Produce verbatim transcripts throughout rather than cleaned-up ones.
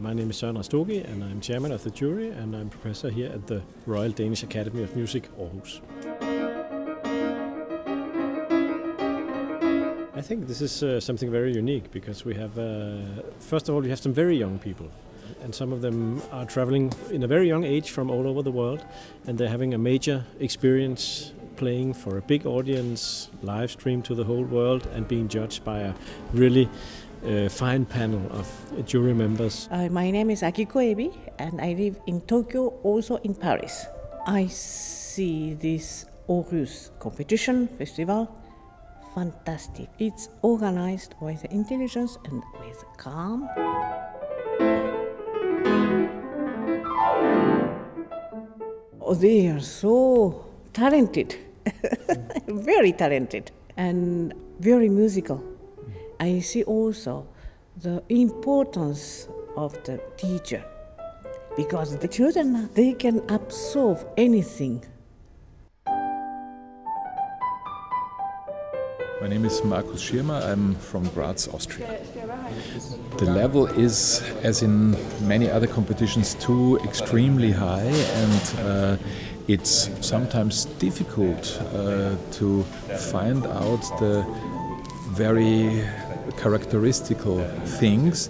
My name is Søren Rastogi and I'm chairman of the jury and I'm professor here at the Royal Danish Academy of Music, Aarhus. I think this is uh, something very unique because we have, uh, first of all, we have some very young people. And some of them are traveling in a very young age from all over the world, and they're having a major experience playing for a big audience, live streamed to the whole world, and being judged by a really uh, fine panel of jury members. Uh, my name is Akiko Ebi, and I live in Tokyo, also in Paris. I see this Aarhus competition festival fantastic. It's organized with intelligence and with calm. Oh, they are so talented, very talented and very musical. I see also the importance of the teacher because the children, they can absorb anything. My name is Markus Schirmer, I'm from Graz, Austria. The level is, as in many other competitions, too extremely high, and uh, it's sometimes difficult uh, to find out the very characteristical things.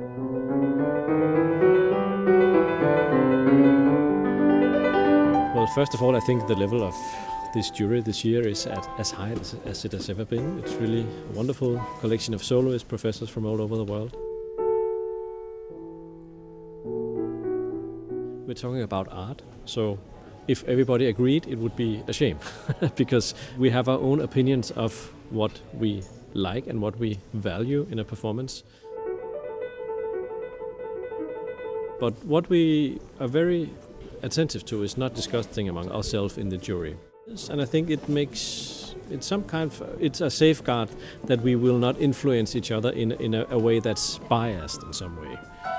Well, first of all, I think the level of this jury this year is at as high as, as it has ever been. It's really a wonderful collection of soloist professors from all over the world. We're talking about art, so if everybody agreed, it would be a shame because we have our own opinions of what we like and what we value in a performance. But what we are very attentive to is not discussing among ourselves in the jury. And I think it makes it's some kind of it's a safeguard that we will not influence each other in in a, a way that's biased in some way.